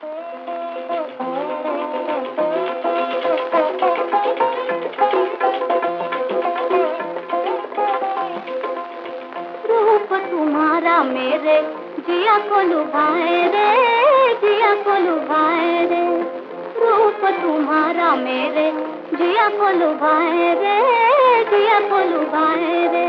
रूप तुम्हारा मेरे जिया को लुभाए रे, जिया को लुभाए रे। रूप तुम्हारा मेरे जिया को लुभाए रे, जिया को लुभाए रे।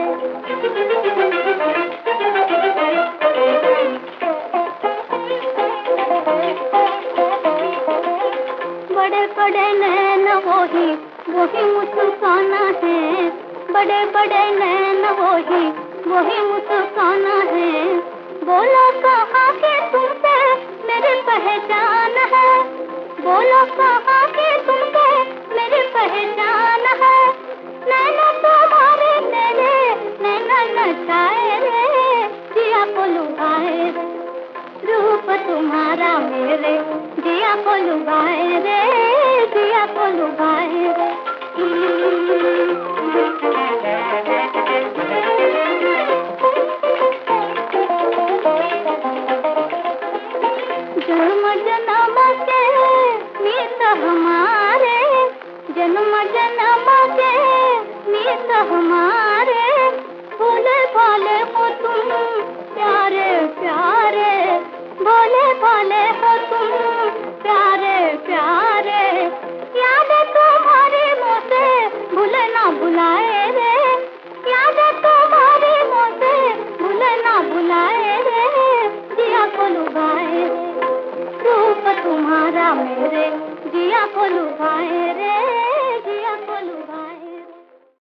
बड़े बड़े नैन वही वही मुस्काना है, बड़े बड़े नैन वही वही मुस्काना है। बोलो कहाँ के तुमसे मेरी पहचान है, बोलो कहाँ के तुमसे मेरी पहचान है। नैना तुम्हारे मेरे नैना नचाए रे, जिया को लुभाए रे। रूप तुम्हारा मेरे जिया को लुभाए रे, जिया को लुभाए रे। जन्म जन्म के मीत हमारे, जन्म जन्म के मीत हमारे। भोले भाले हो तुम प्यारे प्यारे, भोले